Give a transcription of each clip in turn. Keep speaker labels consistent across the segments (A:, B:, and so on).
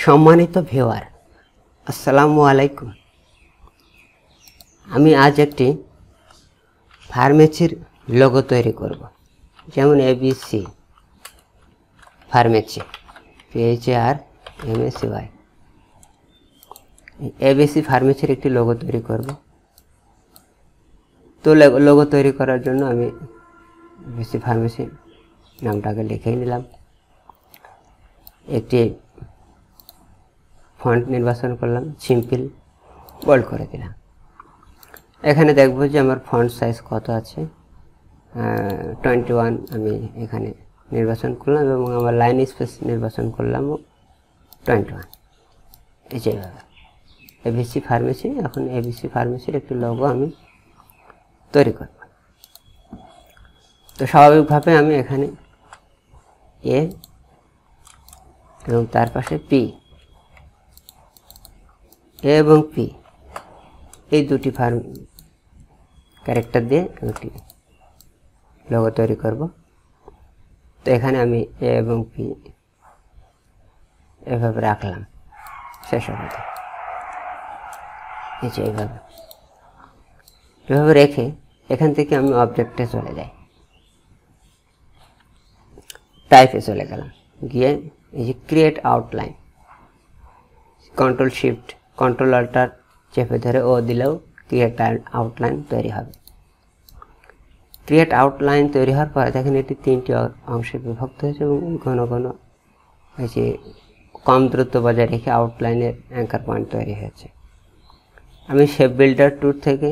A: সম্মানিত ভিউয়ার, আসসালামু আলাইকুম। আমি আজ একটি ফার্মেসির লোগো তৈরি করব। যেমন এবিসি ফার্মেসি, PHARMACY, এবিসি ফার্মেসির একটি লোগো তৈরি করব। তো লোগো তৈরি করার জন্য আমি এবিসি ফার্মেসি নামটাকে লিখে নিলাম। একটি ফন্ট নির্বাচন করলাম, সিম্পল বোল্ড করে দিলাম। এখানে দেখব যে আমার ফন্ট সাইজ কত আছে, 21 আমি এখানে নির্বাচন করলাম এবং আমার লাইন স্পেস নির্বাচন করলাম 21। এই যেভাবে এবিসি ফার্মেসি। এখন এবিসি ফার্মেসির একটি লোগো আমি তৈরি করব। তো স্বাভাবিকভাবে আমি এখানে এ এবং তার পাশে পি, এ এবং পি এই দুটি ক্যারেক্টার দিয়ে একটি লোগো তৈরি করব। তো এখানে আমি এ এবং পি এভাবে রাখলাম শেষ অবধি। এই যে এভাবে রেখে এখান থেকে আমি অবজেক্টে চলে যাই, টাইপে চলে গেলাম, গিয়ে এই যে ক্রিয়েট আউটলাইন, কন্ট্রোল অল্টার চেপে ধরে ও দিলেও ক্রিয়েট আউটলাইন তৈরি হবে। ক্রিয়েট আউটলাইন তৈরি হওয়ার পর দেখেন এটি 3টি অংশে বিভক্ত হয়েছে এবং ঘন ঘন এই যে কম দূরত্ব বজায় রেখে আউটলাইনের অ্যাঙ্কার পয়েন্ট তৈরি হয়েছে। আমি শেপ বিল্ডার টুল থেকে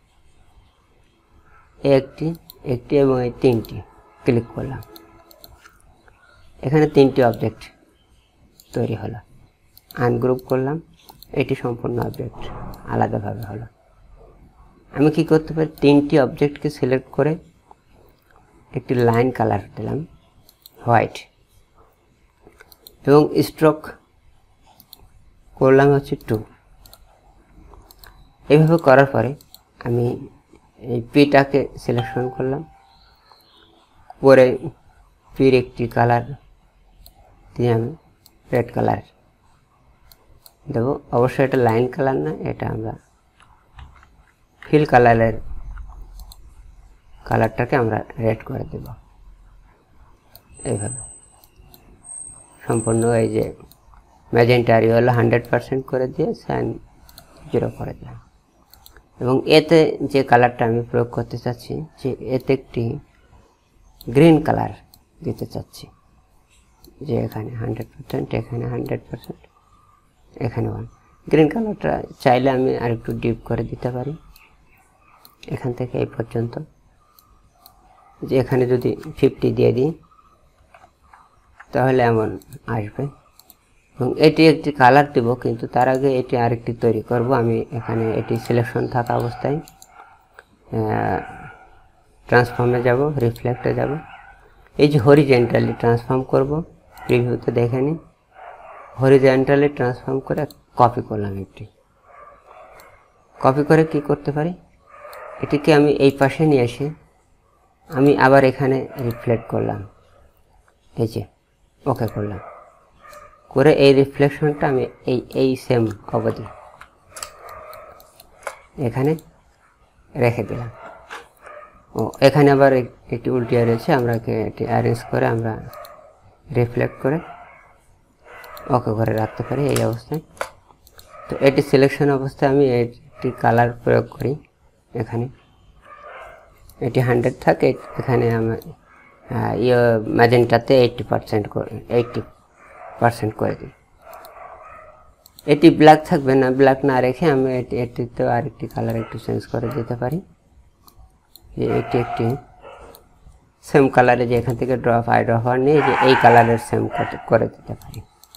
A: একটি এবং এই 3টি ক্লিক করলাম। এখানে 3টি অবজেক্ট তৈরি হলো। আনগ্রুপ করলাম, এটি সম্পূর্ণ অবজেক্ট আলাদাভাবে হলো। আমি কি করতে পারি, 3টি অবজেক্টকে সিলেক্ট করে একটি লাইন কালার দিলাম হোয়াইট এবং স্ট্রোক করলাম হচ্ছে 2। এইভাবে করার পরে আমি এই পিটাকে সিলেকশন করলাম, পরে পির একটি কালার দিয়ে আমি রেড কালার দেব। অবশ্যই এটা লাইন কালার না, এটা আমরা ফিল কালারের কালারটাকে আমরা রেড করে দেব। এইভাবে সম্পূর্ণ এই যে ম্যাজেন্টা হলো 100% করে দিয়ে সাইন 0 করে দিলাম। এবং এতে যে কালারটা আমি প্রয়োগ করতে চাচ্ছি, যে এতে একটি গ্রিন কালার দিতে চাচ্ছি, যে এখানে 100%, এখানে 100%, এখানে 1। গ্রিন কালারটা চাইলে আমি আরেকটু ডিপ করে দিতে পারি, এখান থেকে এই পর্যন্ত। যে এখানে যদি 50 দিয়ে দিই তাহলে এমন আসবে। এবং এটি একটি কালার দেব, কিন্তু তার আগে এটি আরেকটি তৈরি করব। আমি এখানে এটি সিলেকশন থাকা অবস্থায় ট্রান্সফর্মে যাব, রিফ্লেক্টে যাব। এই যে হরিজেন্টালি ট্রান্সফর্ম করব, প্রিভিউতে দেখে নিই। হরিজেন্টালি ট্রান্সফর্ম করে কপি করলাম। একটি কপি করে কি করতে পারি, এটিকে আমি এই পাশে নিয়ে এসে আমি আবার এখানে রিফ্লেক্ট করলাম, এই যে ওকে করলাম, করে এই রিফ্লেকশনটা আমি এই সেম অবধি এখানে রেখে দিলাম। ও এখানে আবার একটি উল্টিয়ে রয়েছে, আমরা এটি অ্যারেঞ্জ করে আমরা রিফ্লেক্ট করে ওকে করে রাখতে পারি এই অবস্থায়। তো এটি সিলেকশন অবস্থায় আমি একটি কালার প্রয়োগ করি। এখানে এটি 100 থাকে, এখানে আমার ম্যাজেন্টাতে 80% করে দিই। এটি ব্ল্যাক থাকবে না, ব্ল্যাক না রেখে আমি এটিতে আরেকটি কালার একটু চেঞ্জ করে দিতে পারি। যে এটি একটি সেম কালারে, যে এখান থেকে ড্রপার নিয়ে যে এই কালারের সেম করে দিতে পারি।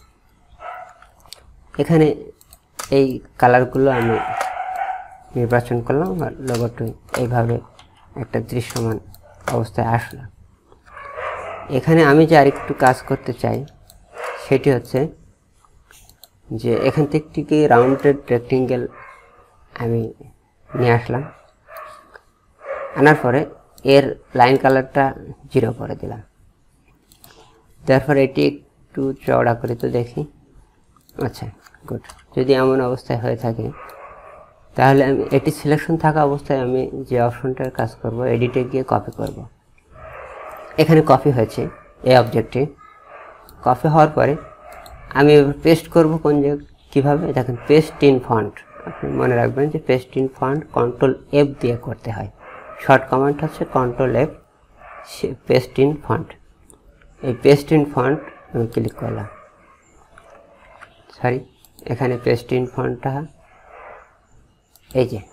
A: এখানে এই কালারগুলো আমি নির্বাচন করলাম, আর লোগোটি এইভাবে একটা দৃশ্যমান অবস্থায় আসলো। এখানে আমি যে আরেকটু কাজ করতে চাই সেটি হচ্ছে যে এখান থেকে রাউন্ডেড রেক্টেঙ্গেল আমি নিয়ে আসলাম। আনার পরে এর লাইন কালারটা 0 করে দিলাম। তারপর এটি একটু চওড়া করে তো দেখি, আচ্ছা গুড, যদি এমন অবস্থায় হয়ে থাকে তাহলে আমি এটি সিলেকশন থাকা অবস্থায় আমি যে অপশনটার কাজ করব, এডিটে গিয়ে কপি করব। এখানে কপি হয়েছে এই অবজেক্টে, কপি হওয়ার পরে আমি পেস্ট করব কোন জায়গায়, কীভাবে দেখেন, পেস্ট ইন ফন্ট। আপনি মনে রাখবেন যে paste in front control F দিয়ে করতে হয়, শর্ট কমান্ড হচ্ছে control F, paste in front. এই পেস্ট ইন ফন্ট আমি ক্লিক করলাম, সরি এখানে পেস্ট ইন ফন্টটা এই যে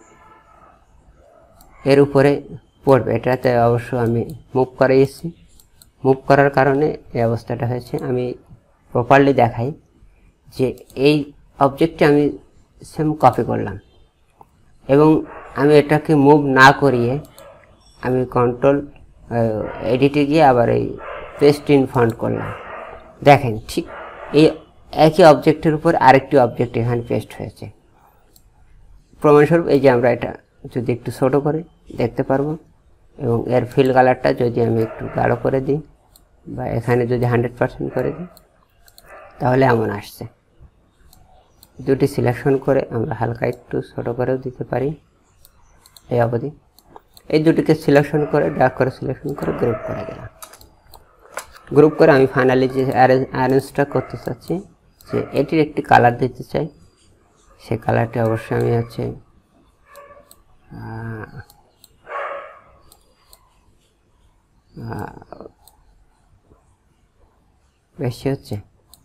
A: এর উপরে পড়বে, এটাতে অবশ্য আমি মুভ করে এসেছি। মুভ করার কারণে এই অবস্থাটা হয়েছে। আমি প্রপারলি দেখাই যে এই অবজেক্টটি আমি সেম কপি করলাম এবং আমি এটাকে মুভ না করিয়ে আমি কন্ট্রোল এডিটে গিয়ে আবার এই পেস্ট ইন ফন্ট করলাম। দেখেন ঠিক এই একই অবজেক্টের উপর আরেকটি অবজেক্ট এখানে পেস্ট হয়েছে। প্রমাণস্বরূপ এই যে আমরা এটা যদি একটু ছোটো করে দেখতে পারবো, এবং এর ফিল কালারটা যদি আমি একটু গাঢ় করে দিই বা এখানে যদি 100% করে দিই তাহলে এমন আসছে। দুটি সিলেকশন করে আমরা হালকা একটু ছোটো করেও দিতে পারি এই অবধি। এই দুটিকে সিলেকশন করে ড্র্যাগ করে সিলেকশন করে গ্রুপ করে দিলাম। গ্রুপ করে আমি ফাইনালি যে অ্যারেঞ্জটা করতে চাচ্ছি, যে এটির একটি কালার দিতে চাই, সেই কালারটি অবশ্যই আমি হচ্ছে বেশি হচ্ছে,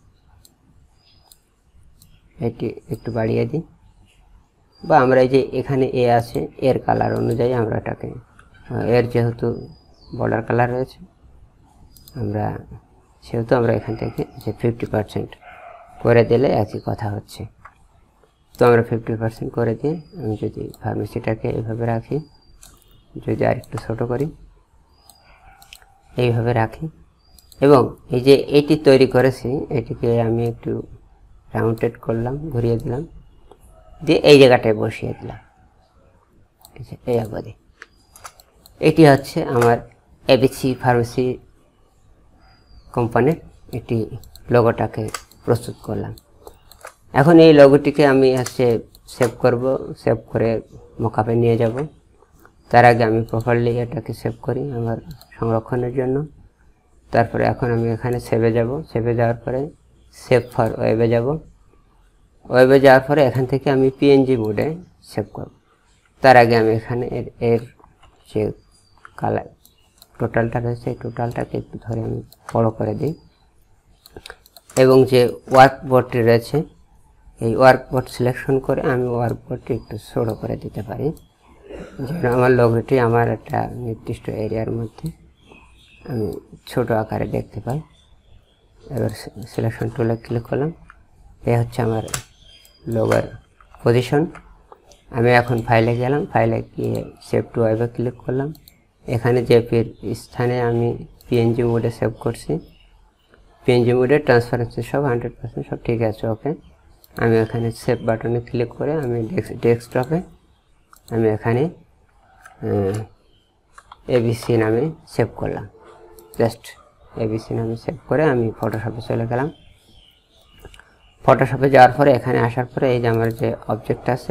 A: এটি একটু বাড়িয়ে দিই, বা আমরা এই যে এখানে এ আছে এর কালার অনুযায়ী আমরা এটাকে, এর যেহেতু বর্ডার কালার রয়েছে আমরা সেহেতু আমরা এখান থেকে যে 50% করে দিলে একই কথা হচ্ছে। তো আমরা 50% করে দিয়ে আমি যদি ফার্মেসিটাকে এইভাবে রাখি, যদি আর একটু ছোটো করি এইভাবে রাখি, এবং এই যে এটি তৈরি করেছি এটিকে আমি একটু রাউন্ডেড করলাম, ঘুরিয়ে দিলাম, দিয়ে এই জায়গাটায় বসিয়ে দিলাম এই অবধি। এটি হচ্ছে আমার এবিসি ফার্মেসি কোম্পানির একটি লোগোটাকে প্রস্তুত করলাম। এখন এই লোগোটিকে আমি হচ্ছে সেভ করব, সেভ করে মকআপে নিয়ে যাব। তার আগে আমি প্রপারলি এটাকে সেভ করি আমার সংরক্ষণের জন্য। তারপরে এখন আমি এখানে সেভে যাব, সেভে যাওয়ার পরে সেভ ফর ওয়েবে যাব, ওয়েবে যাওয়ার পরে এখান থেকে আমি পিএনজি মোডে সেভ করব। তার আগে আমি এখানে এর যে কালার টোটালটা রয়েছে এই টোটালটাকে একটু ধরে আমি বড় করে দিই, এবং যে ওয়ার্কবোর্ডটি রয়েছে এই ওয়ার্কবোর্ড সিলেকশন করে আমি ওয়ার্কবোর্ডটি একটু ছোটো করে দিতে পারি, যেন আমার লোগোটি আমার একটা নির্দিষ্ট এরিয়ার মধ্যে আমি ছোট আকারে দেখতে পাই। এবার সিলেকশন টুলে ক্লিক করলাম, এ হচ্ছে আমার লোগোর পজিশন। আমি এখন ফাইলে গেলাম, ফাইলে গিয়ে সেভ টু ওয়েবে ক্লিক করলাম। এখানে যে স্থানে আমি পিএনজি মোডে সেভ করছি, পিএনজি মোডে ট্রান্সপারেন্সি সব 100% সব ঠিক আছে, ওকে। আমি এখানে সেভ বাটনে ক্লিক করে আমি ডেস্কটপে আমি এখানে এবিসি নামে সেভ করলাম, জাস্ট এবিসি নামে সেভ করে আমি ফটোশপে চলে গেলাম। ফটোশপে যাওয়ার পরে এখানে আসার পরে এই যে আমার যে অবজেক্ট আছে,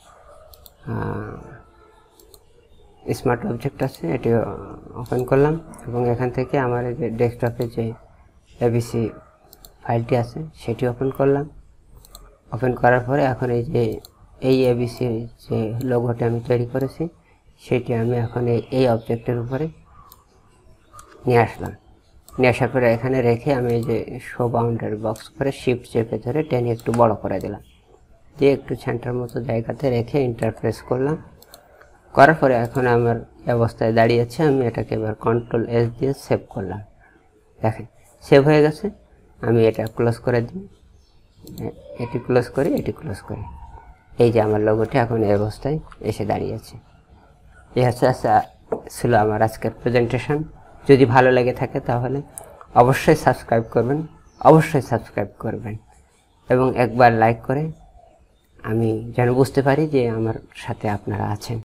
A: স্মার্ট অবজেক্ট আছে, এটি ওপেন করলাম এবং এখান থেকে আমার এই যে ডেস্কটপে যে এবিসি ফাইলটি আছে সেটি ওপেন করলাম। ওপেন করার পরে এখন এই যে এই এবিসি যে লোগোটি আমি তৈরি করেছি সেটি আমি এখন এই অবজেক্টের উপরে নিয়ে আসলাম। নিয়ে আসার পরে এখানে রেখে আমি এই যে শো বাউন্ডারি বক্স করে শিফট চেপে ধরে টেনে একটু বড় করে দিলাম, দিয়ে একটু সেন্টার মতো জায়গাতে রেখে ইন্টারপ্রেস করলাম। করার পরে এখন আমার অবস্থায় দাঁড়িয়েছে, আমি এটাকে এবার কন্ট্রোল এস দিয়ে সেভ করলাম। দেখেন সেভ হয়ে গেছে। আমি এটা ক্লোজ করে দিই, এটি ক্লোজ করি, এটি ক্লোজ করি। এই যে আমার লোগোটি এখন এই অবস্থায় এসে দাঁড়িয়েছে। এই হচ্ছে ছিল আমার আজকের প্রেজেন্টেশন। যদি ভালো লেগে থাকে তাহলে অবশ্যই সাবস্ক্রাইব করবেন, এবং একবার লাইক করে আমি যেন বুঝতে পারি যে আমার সাথে আপনারা আছেন।